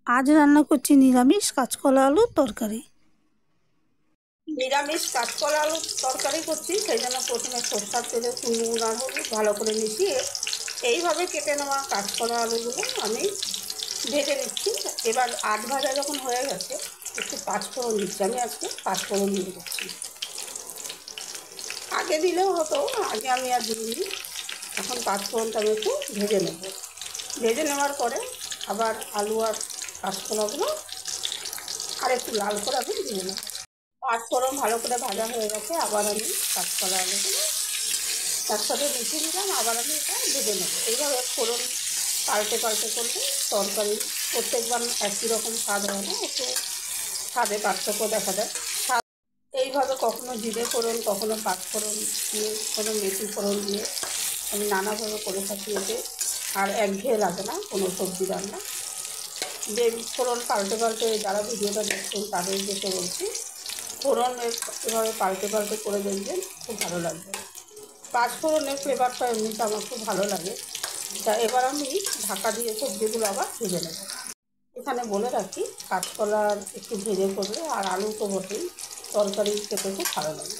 আজ রান্না করছি নিরামিষ কাঁচকলা আলুর তরকারি। নিরামিষ কাঁচকলা আলুর তরকারি করছি, সেই জন্য প্রথমে সরষের তেলে নুন আর হলুদ ভালো করে মিশিয়ে এইভাবে কেটে নেওয়া কাঁচকলা আলুগুলো আমি ভেজে নিচ্ছি। এবার আধ ভাজা যখন হয়ে গেছে একটু পাঁচফোড়ন দিচ্ছি। আমি আজকে পাঁচফোড়ন দিয়ে দিচ্ছি, আগে দিলেও হতো, আগে আমি আর দিইনি। এখন পাঁচফোড়নটা আমি একটু ভেজে নেব। ভেজে নেওয়ার পরে আবার আলু আর কাঁচকলাগুলো আর একটু লাল করে আমি দিয়ে নেব। পাঁচফোড়ন ভালো করে ভাজা হয়ে গেছে, আবার আমি কাঁচকলা আলুগুলো তার সাথে মিশিয়ে নিলাম, আবার আমি এটা ভেজে নেব। এইভাবে ফোড়ন পাল্টে পাল্টে করলে তরকারি প্রত্যেকবার একই রকম স্বাদ হয় না, একটু স্বাদে পার্থক্য দেখা যায়। স্বাদ এইভাবে কখনো জিরে ফোড়ন, কখনো পাঁচফোড়ন দিয়ে, কোনো মেথি ফোড়ন দিয়ে আমি নানাভাবে করে থাকি। এতে আর একঘেয়ে লাগে না কোনো সবজি রান্না। যে ফোড়ন পাল্টে পাল্টে যারা ভিডিওটা দেখছেন তাদের দেখে বলছি, ফোড়ন এভাবে পাল্টে পাল্টে করে দেখবেন, খুব ভালো লাগবে। পাঁচফোড়নের ফ্লেভারটা এমনিতে আমার খুব ভালো লাগে। তা এবার আমি ঢাকা দিয়ে সবজিগুলো আবার ভেজে নেব। এখানে বলে রাখি, কাঁচকলার একটু ভেজে করলে আর আলু তো বটেই, তরকারি খেতে খুব ভালো লাগে।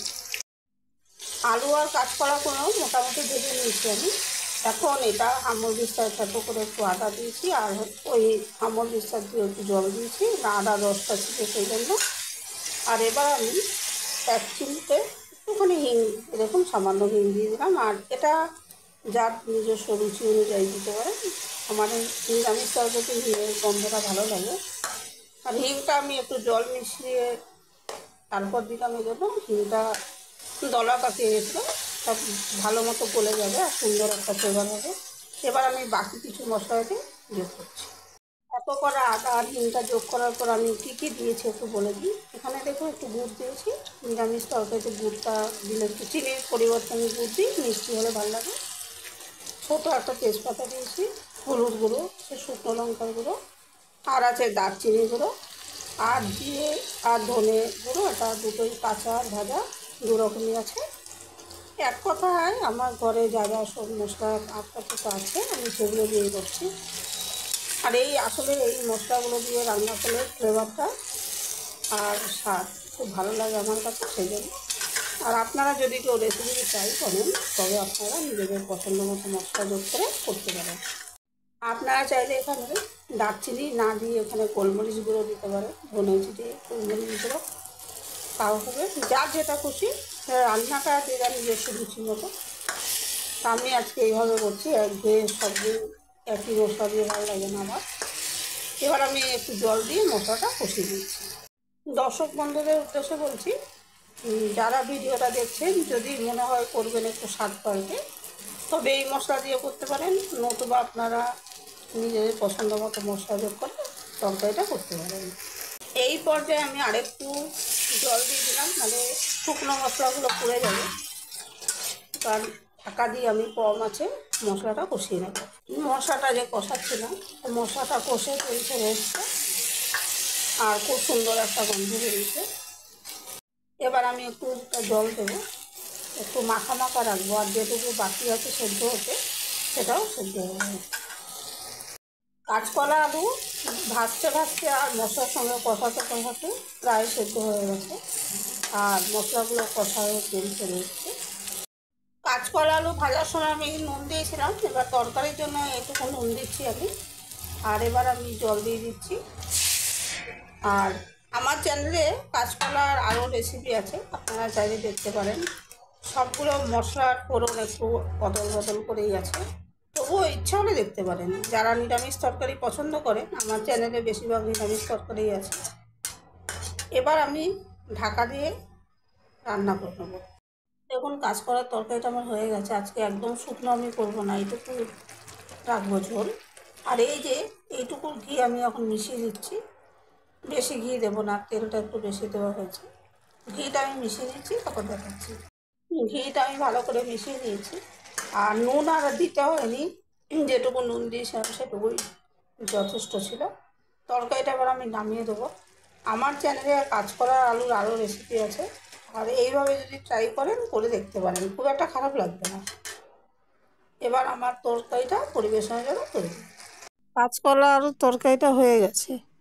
আলু আর কাঁচকলা করেও মোটামুটি ভেজে নিয়েছি আমি। এখন এটা আমল দিস্তায় ছোটো করে একটু আদা দিয়েছি, আর ওই আমল দিস্তার দিয়ে একটু জল দিয়েছি, না আদা রসটা ছিল সেই জন্য। আর এবার আমি এক চিমটে একটুখানি হিং, এরকম সামান্য হিং দিয়ে দিলাম। আর এটা যার নিজস্ব রুচি অনুযায়ী দিতে পারেন। আমার নিরামিষ তরকারিতে হিঙের গন্ধটা ভালো লাগে। আর হিংটা আমি একটু জল মিশিয়ে তারপর দিলাম, এই জন্য হিংটা দলা পাকিয়ে গেছিলো, সব ভালো মতো গলে যাবে আর সুন্দর একটা ফ্লেভার হবে। এবার আমি বাকি কিছু মশলাতে যোগ করছি। এত করা আদা আর হিংটা যোগ করার পর আমি কী কী দিয়েছি একটু বলে দিই। এখানে দেখো একটু গুড় দিয়েছি, নিরামিষ তরকারিতে গুড়টা দিলে একটু চিনির পরিবর্তনে গুড় দিই, মিষ্টি হলে ভালো লাগে। ছোটো একটা তেজপাতা দিয়েছি, হলুদ গুঁড়ো, সে শুকনো লঙ্কার গুঁড়ো, আর আছে দারচিনি গুঁড়ো, আর জিরে আর ধনে গুঁড়ো। এটা দুটোই কাঁচা আর ভাজা দু রকমই আছে। এক কথায় আমার ঘরে যা যা সব মশলা আপাতত আছে আমি সেগুলো দিয়ে করছি। আর এই আসলে এই মশলাগুলো দিয়ে রান্না করলে ফ্লেভারটা আর স্বাদ খুব ভালো লাগে আমার কাছে, সেই জন্য। আর আপনারা যদি কেউ রেসিপি ট্রাই করেন তবে আপনারা নিজেদের পছন্দ মতো মশলা যোগ করে করতে পারেন। আপনারা চাইলে এখানে দারচিনি না দিয়ে এখানে গোলমরিচ গুঁড়ো দিতে পারেন, ধনে জিরে গোলমরিচ গুঁড়ো, তাও হবে। যার যেটা খুশি, রান্নাটা যে যার নিজস্ব রুচি মতো। তা আমি আজকে এইভাবে করছি, একঘেয়ে সবজি একই মশলা দিয়ে ভালো লাগে না আমার। এবার আমি একটু জল দিয়ে মশলাটা কষিয়ে দিচ্ছি। দর্শক বন্ধুদের উদ্দেশ্যে বলছি, যারা ভিডিওটা দেখছেন যদি মনে হয় করবেন একটু স্বাদ পাল্টে, তবে এই মশলা দিয়ে করতে পারেন, নতুবা আপনারা নিজেদের পছন্দ মতো মশলা যোগ করে তরকারিটা করতে পারেন। এই পর্যায়ে আমি আরেকটু জল দিয়ে দিলাম, মানে শুকনো মশলাগুলো পুড়ে যাবে। কারণ ঢাকা দিয়ে আমি কম আছে মশলাটা কষিয়ে নেব। মশলাটা যে কষাচ্ছিলাম, মশলাটা কষে তেল ছেড়ে এসছে আর খুব সুন্দর একটা গন্ধ বেরিয়েছে। এবার আমি একটু জল দেবো, একটু মাখা মাখা রাখবো, আর যেটুকু বাকি আছে সেদ্ধ হতে সেটাও সেদ্ধ হয়ে যাবে। কাঁচকলা আলু ভাজতে ভাজতে আর মশলার সঙ্গে কষাতে কষাতে প্রায় সেদ্ধ হয়ে গেছে, আর মশলাগুলো কষা হয়ে তেল ছেড়ে এসছে। কাঁচকলা আলু ভাজার সময় আমি নুন দিয়েছিলাম, এবার তরকারির জন্য এটুকু নুন দিচ্ছি আমি। আর এবার আমি জল দিয়ে দিচ্ছি। আর আমার চ্যানেলে কাঁচকলার আরও রেসিপি আছে, আপনারা চাইলে দেখতে পারেন। সবগুলো মশলার ফোড়ন একটু বদল বদল করেই আছে, তবুও ইচ্ছা হলে দেখতে পারেন। যারা নিরামিষ তরকারি পছন্দ করেন, আমার চ্যানেলে বেশিরভাগ নিরামিষ তরকারি আছে। এবার আমি ঢাকা দিয়ে রান্না করে নেবো। দেখুন কাঁচকলার তরকারিটা আমার হয়ে গেছে। আজকে একদম শুকনো আমি করবো না, এইটুকু রাখবো ঝোল। আর এই যে এইটুকু ঘি আমি এখন মিশিয়ে দিচ্ছি, বেশি ঘি দেবো না, তেলটা একটু বেশি দেওয়া হয়েছে। ঘিটা আমি মিশিয়ে দিচ্ছি, তখন দেখাচ্ছি। ঘিটা আমি ভালো করে মিশিয়ে দিয়েছি, আর নুন আর দিতে হয়নি, যেটুকু নুন দিয়েছিলাম সেটুকুই যথেষ্ট ছিল। তরকারিটা এবার আমি নামিয়ে দেবো। আমার চ্যানেলে কাঁচকলা আলুর আরও রেসিপি আছে, আর এইভাবে যদি ট্রাই করেন করে দেখতে পারেন, খুব একটা খারাপ লাগবে না। এবার আমার তরকারিটা পরিবেশনের জন্য তৈরি। কাঁচকলা আলুর তরকারিটা হয়ে গেছে।